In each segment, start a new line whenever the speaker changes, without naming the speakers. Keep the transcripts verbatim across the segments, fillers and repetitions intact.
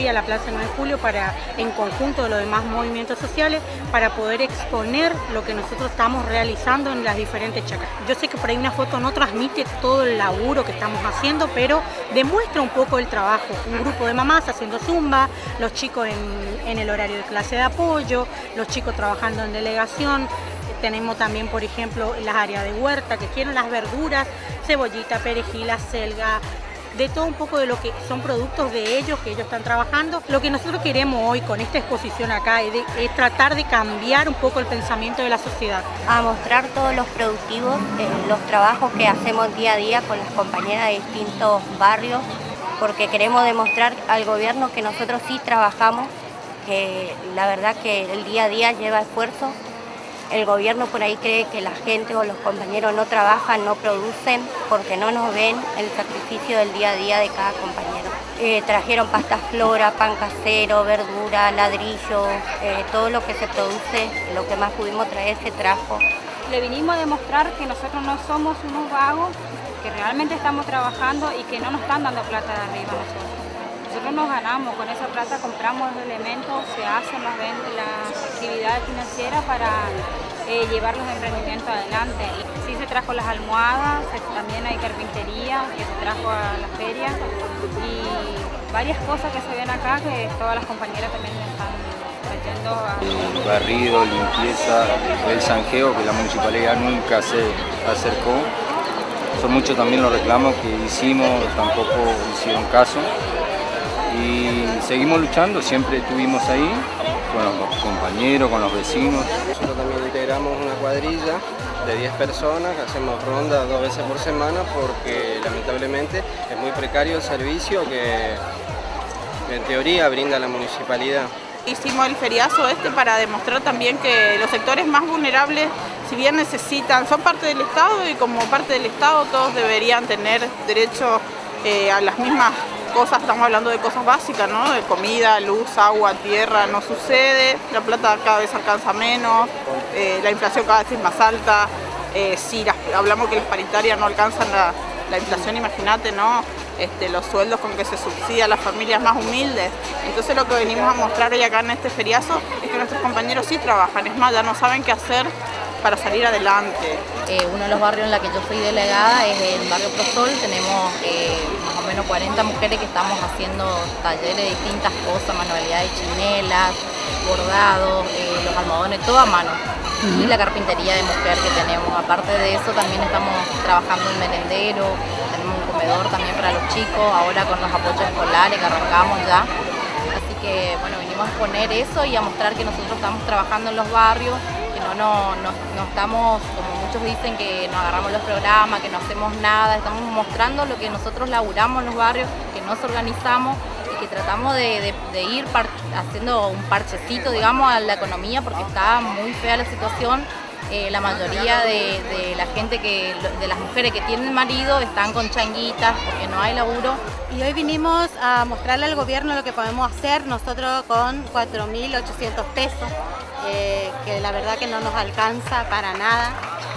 a la Plaza nueve de Julio para, en conjunto de los demás movimientos sociales, para poder exponer lo que nosotros estamos realizando en las diferentes chacras. Yo sé que por ahí una foto no transmite todo el laburo que estamos haciendo, pero demuestra un poco el trabajo. Un grupo de mamás haciendo zumba, los chicos en, en el horario de clase de apoyo, los chicos trabajando en delegación. Tenemos también, por ejemplo, las áreas de huerta que quieren las verduras, cebollita, perejil, acelga, de todo un poco de lo que son productos de ellos, que ellos están trabajando. Lo que nosotros queremos hoy con esta exposición acá es, de, es tratar de cambiar un poco el pensamiento de la sociedad.
A mostrar todos los productivos, eh, los trabajos que hacemos día a día con las compañeras de distintos barrios, porque queremos demostrar al gobierno que nosotros sí trabajamos, que la verdad que el día a día lleva esfuerzo. El gobierno por ahí cree que la gente o los compañeros no trabajan, no producen, porque no nos ven el sacrificio del día a día de cada compañero. Eh, trajeron pasta flora, pan casero, verdura, ladrillo, eh, todo lo que se produce, lo que más pudimos traer se trajo.
Le vinimos a demostrar que nosotros no somos unos vagos, que realmente estamos trabajando y que no nos están dando plata de arriba a nosotros. Nosotros nos ganamos, con esa plata compramos los elementos, se hacen, nos ven las actividades financieras para eh, llevar los emprendimientos adelante. Y sí se trajo las almohadas, también hay carpintería que se trajo a la feria y varias cosas que se ven acá que todas las compañeras también están trayendo a...
Barrido, limpieza, el zanjeo que la municipalidad nunca se acercó. Son muchos también los reclamos que hicimos, tampoco hicieron caso. Y seguimos luchando, siempre estuvimos ahí con los compañeros, con los vecinos.
Nosotros también integramos una cuadrilla de diez personas, que hacemos rondas dos veces por semana porque lamentablemente es muy precario el servicio que, que en teoría brinda la municipalidad.
Hicimos el feriazo este para demostrar también que los sectores más vulnerables, si bien necesitan, son parte del Estado y como parte del Estado todos deberían tener derecho eh, a las mismas cosas. Estamos hablando de cosas básicas, ¿no? De comida, luz, agua, tierra, no sucede, la plata cada vez alcanza menos, eh, la inflación cada vez es más alta, eh, si las, hablamos que las paritarias no alcanzan la, la inflación, imagínate, ¿no? Este, los sueldos con que se subsidia a las familias más humildes. Entonces lo que venimos a mostrar hoy acá en este feriazo es que nuestros compañeros sí trabajan, es más, ya no saben qué hacer para salir adelante.
Eh, uno de los barrios en la que yo soy delegada es el barrio Prosol. Tenemos eh, más o menos cuarenta mujeres que estamos haciendo talleres de distintas cosas, manualidades de chinelas, bordados, eh, los almohadones, todo a mano. Uh-huh. Y la carpintería de mujer que tenemos. Aparte de eso también estamos trabajando en merendero, tenemos un comedor también para los chicos, ahora con los apoyos escolares que arrancamos ya. Así que bueno, vinimos a exponer eso y a mostrar que nosotros estamos trabajando en los barrios, que no, no, no, no estamos, como muchos dicen, que no agarramos los programas, que no hacemos nada, estamos mostrando lo que nosotros laburamos en los barrios, que nos organizamos y que tratamos de, de, de ir par haciendo un parchecito, digamos, a la economía porque está muy fea la situación. Eh, la mayoría de, de la gente, que, de las mujeres que tienen marido están con changuitas porque no hay laburo.
Y hoy vinimos a mostrarle al gobierno lo que podemos hacer nosotros con cuatro mil ochocientos pesos, eh, que la verdad que no nos alcanza para nada.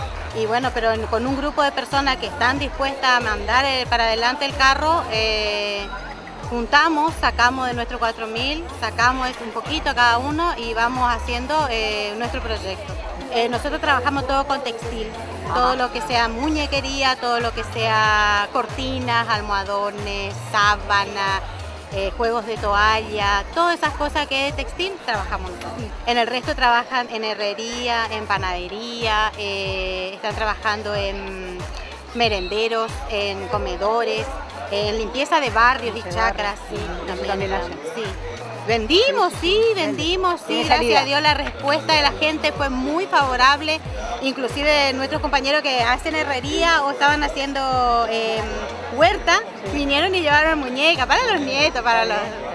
Y bueno, pero con un grupo de personas que están dispuestas a mandar eh, para adelante el carro, eh, juntamos, sacamos de nuestros cuatro mil, sacamos un poquito a cada uno y vamos haciendo eh, nuestro proyecto. Eh, nosotros trabajamos todo con textil, todo lo que sea muñequería, todo lo que sea cortinas, almohadones, sábanas, eh, juegos de toalla, todas esas cosas que es textil, trabajamos nosotros. En el resto trabajan en herrería, en panadería, eh, están trabajando en merenderos, en comedores, en limpieza de barrios y chacras, sí, también, sí. Vendimos, sí, vendimos, sí, gracias a Dios la respuesta de la gente fue muy favorable, inclusive nuestros compañeros que hacen herrería o estaban haciendo eh, huerta, vinieron y llevaron muñecas para los nietos, para los...